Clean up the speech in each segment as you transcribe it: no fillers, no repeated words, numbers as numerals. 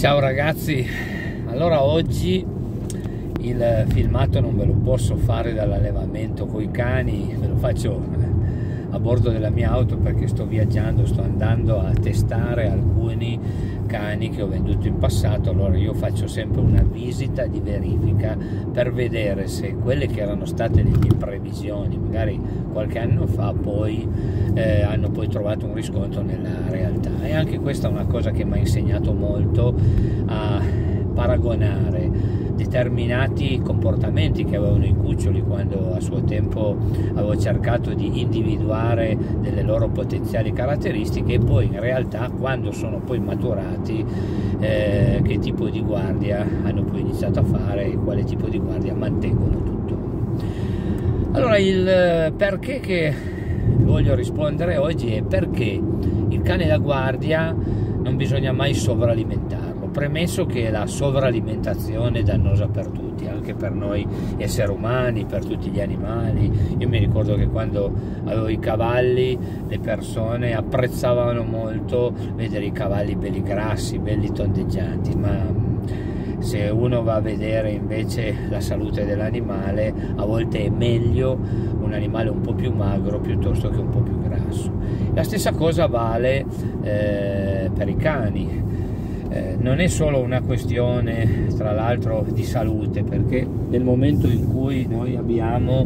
Ciao ragazzi, allora oggi il filmato non ve lo posso fare dall'allevamento coi cani, ve lo faccio a bordo della mia auto perché sto viaggiando, sto andando a testare alcuni cani che ho venduto in passato. Allora io faccio sempre una visita di verifica per vedere se quelle che erano state le mie previsioni magari qualche anno fa poi hanno poi trovato un riscontro nella realtà. E anche questa è una cosa che mi ha insegnato molto a paragonare determinati comportamenti che avevano i cuccioli quando a suo tempo avevo cercato di individuare delle loro potenziali caratteristiche, e poi in realtà quando sono poi maturati che tipo di guardia hanno poi iniziato a fare e quale tipo di guardia mantengono tuttora. Allora il perché che voglio rispondere oggi è perché il cane da guardia non bisogna mai sovralimentarlo. Premesso che la sovralimentazione è dannosa per tutti, anche per noi esseri umani, per tutti gli animali. Io mi ricordo che quando avevo i cavalli le persone apprezzavano molto vedere i cavalli belli grassi, belli tondeggianti, ma se uno va a vedere invece la salute dell'animale, a volte è meglio un animale un po' più magro piuttosto che un po' più grasso. La stessa cosa vale per i cani. Non è solo una questione tra l'altro di salute, perché nel momento in cui noi abbiamo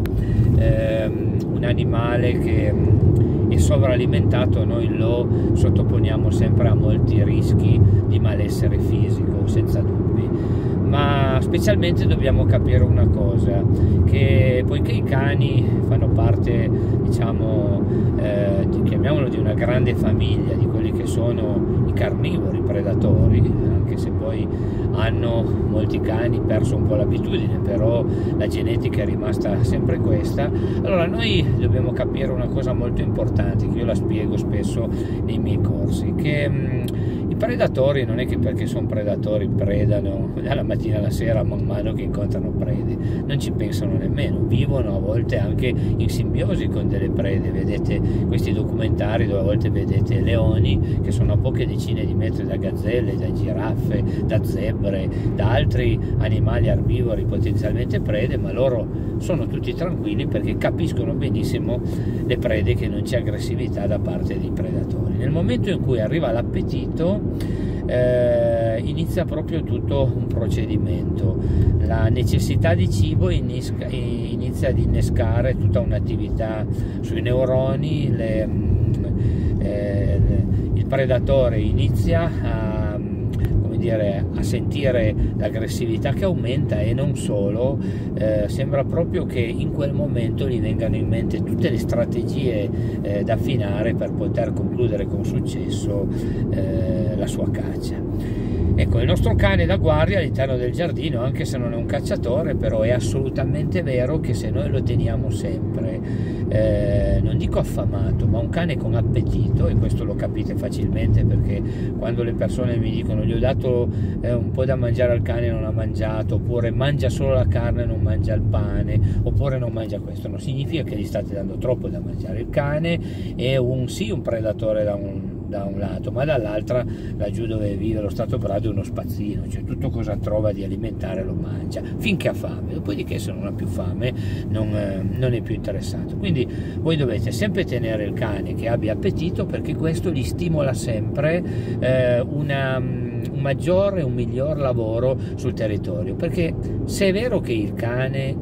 un animale che è sovralimentato, noi lo sottoponiamo sempre a molti rischi di malessere fisico, senza dubbi. Ma specialmente dobbiamo capire una cosa, che poiché i cani fanno parte, diciamo, chiamiamolo, di una grande famiglia di quelli che sono i carnivori predatori, anche se poi hanno molti cani perso un po' l'abitudine, però la genetica è rimasta sempre questa. Allora noi dobbiamo capire una cosa molto importante, che io la spiego spesso nei miei corsi, che i predatori non è che perché sono predatori predano dalla mattina alla sera man mano che incontrano prede, non ci pensano nemmeno, vivono a volte anche in simbiosi con delle prede. Vedete questi documentari dove a volte vedete leoni che sono a poche decine di metri da gazzelle, da giraffe, da zebre, da altri animali erbivori potenzialmente prede, ma loro sono tutti tranquilli perché capiscono benissimo le prede, che non c'è aggressività da parte dei predatori. Nel momento in cui arriva l'appetito inizia proprio tutto un procedimento. La necessità di cibo inizia ad innescare tutta un'attività sui neuroni, il predatore inizia a sentire l'aggressività che aumenta, e non solo, sembra proprio che in quel momento gli vengano in mente tutte le strategie da affinare per poter concludere con successo la sua caccia. Ecco, il nostro cane da guardia all'interno del giardino, anche se non è un cacciatore, però è assolutamente vero che se noi lo teniamo sempre, non dico affamato, ma un cane con appetito, e questo lo capite facilmente perché quando le persone mi dicono gli ho dato un po' da mangiare al cane e non ha mangiato, oppure mangia solo la carne e non mangia il pane, oppure non mangia questo, non significa che gli state dando troppo da mangiare. Il cane è sì un predatore da un lato, ma dall'altra laggiù dove vive lo Stato Brado è uno spazzino, cioè tutto cosa trova di alimentare lo mangia finché ha fame, dopodiché se non ha più fame non è più interessato. Quindi voi dovete sempre tenere il cane che abbia appetito, perché questo gli stimola sempre un maggiore e un miglior lavoro sul territorio, perché se è vero che il cane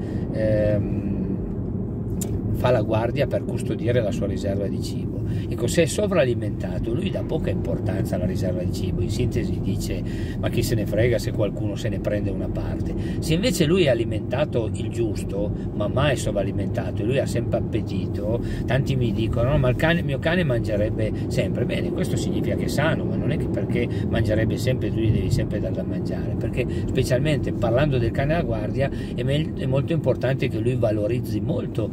fa la guardia per custodire la sua riserva di cibo, ecco, se è sovralimentato lui dà poca importanza alla riserva di cibo, in sintesi dice ma chi se ne frega se qualcuno se ne prende una parte. Se invece lui è alimentato il giusto, ma mai sovralimentato, e lui ha sempre appetito, tanti mi dicono no, ma il mio cane mangerebbe sempre. Bene, questo significa che è sano, ma non è che perché mangerebbe sempre tu gli devi sempre dar da mangiare, perché specialmente parlando del cane da guardia è molto importante che lui valorizzi molto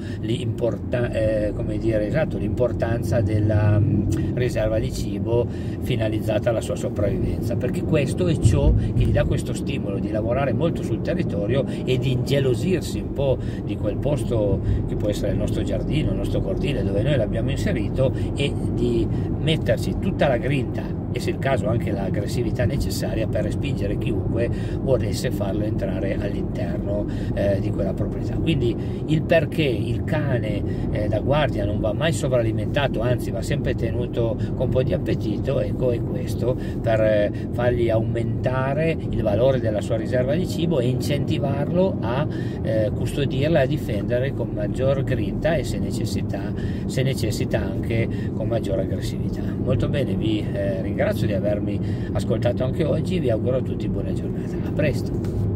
l'importanza della riserva di cibo finalizzata alla sua sopravvivenza, perché questo è ciò che gli dà questo stimolo di lavorare molto sul territorio e di ingelosirsi un po' di quel posto che può essere il nostro giardino, il nostro cortile dove noi l'abbiamo inserito, e di metterci tutta la grinta e se il caso anche l'aggressività necessaria per respingere chiunque volesse farlo entrare all'interno di quella proprietà. Quindi il perché il cane da guardia non va mai sovralimentato, anzi va sempre tenuto con un po' di appetito, ecco, è questo, per fargli aumentare il valore della sua riserva di cibo e incentivarlo a custodirla, a difendere con maggior grinta e se necessita anche con maggior aggressività. Molto bene, vi ringrazio di avermi ascoltato anche oggi, vi auguro a tutti buona giornata, a presto.